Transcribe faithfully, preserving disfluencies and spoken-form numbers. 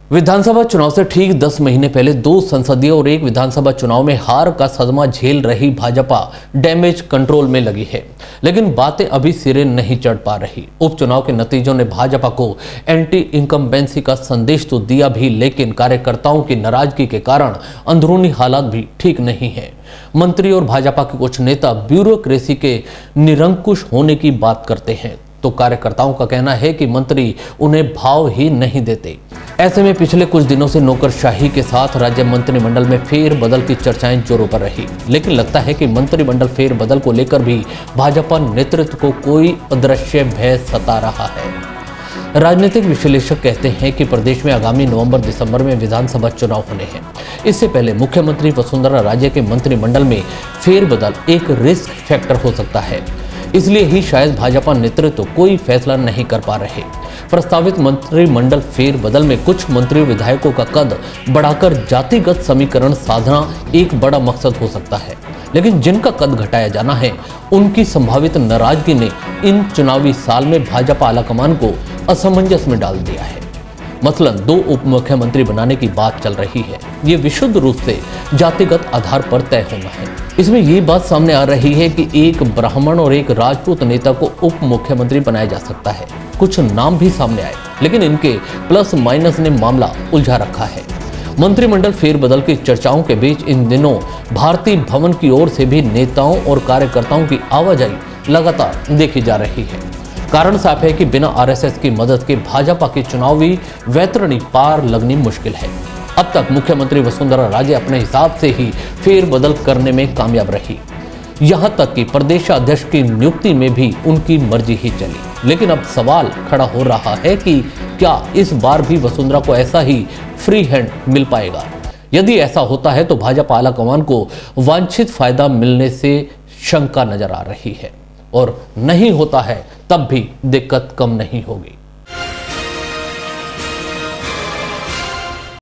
विधानसभा चुनाव से ठीक दस महीने पहले दो संसदीय और एक विधानसभा चुनाव में हार का सदमा झेल रही भाजपा डैमेज कंट्रोल में लगी है, लेकिन बातें अभी सिरे नहीं चढ़ पा रही। उपचुनाव के नतीजों ने भाजपा को एंटी इनकम्बेंसी का संदेश तो दिया भी, लेकिन कार्यकर्ताओं की नाराजगी के कारण अंदरूनी हालात भी ठीक नहीं है। मंत्री और भाजपा के कुछ नेता ब्यूरोक्रेसी के निरंकुश होने की बात करते हैं, तो कार्यकर्ताओं का कहना है कि मंत्री उन्हें भाव ही नहीं देते। ऐसे में पिछले कुछ दिनों से नौकरशाही के साथ राज्य मंत्रिमंडल में फेरबदल की चर्चाएं जोरों पर रही, लेकिन लगता है कि मंत्रिमंडल फेरबदल को लेकर भी भाजपा नेतृत्व को कोई अदृश्य भय सता रहा है। राजनीतिक विश्लेषक कहते हैं कि प्रदेश में आगामी नवंबर दिसंबर में विधानसभा चुनाव होने हैं। इससे पहले मुख्यमंत्री वसुंधरा राजे के मंत्रिमंडल में फेरबदल एक रिस्क फैक्टर हो सकता है, इसलिए ही शायद भाजपा नेतृत्व कोई फैसला नहीं कर पा रहे। प्रस्तावित मंत्रिमंडल फेरबदल में कुछ मंत्रियों विधायकों का कद बढ़ाकर जातिगत समीकरण साधना एक बड़ा मकसद हो सकता है, लेकिन जिनका कद घटाया जाना है उनकी संभावित नाराजगी ने इन चुनावी साल में भाजपा आलाकमान को असमंजस में डाल दिया है। मसलन दो उप मुख्यमंत्री बनाने की बात चल रही है। ये विशुद्ध रूप से जातिगत आधार पर तय होना है। इसमें ये बात सामने आ रही है कि एक ब्राह्मण और एक राजपूत नेता को उप मुख्यमंत्री बनाया जा सकता है। कुछ नाम भी सामने आए, लेकिन इनके प्लस माइनस ने मामला उलझा रखा है। मंत्रिमंडल फेरबदल की चर्चाओं के बीच इन दिनों भारतीय भवन की ओर से भी नेताओं और कार्यकर्ताओं की आवाजाही लगातार देखी जा रही है। कारण साफ है कि बिना आरएसएस की मदद के भाजपा की चुनावी वैतरणी पार लगनी मुश्किल है। अब तक मुख्यमंत्री वसुंधरा राजे अपने हिसाब से ही फेरबदल करने में कामयाब रही, यहां तक कि प्रदेशाध्यक्ष की नियुक्ति में भी उनकी मर्जी ही चली। लेकिन अब सवाल खड़ा हो रहा है कि क्या इस बार भी वसुंधरा को ऐसा ही फ्री हैंड मिल पाएगा? यदि ऐसा होता है तो भाजपा आलाकमान को वांछित फायदा मिलने से शंका नजर आ रही है, और नहीं होता है तब भी दिक्कत कम नहीं होगी।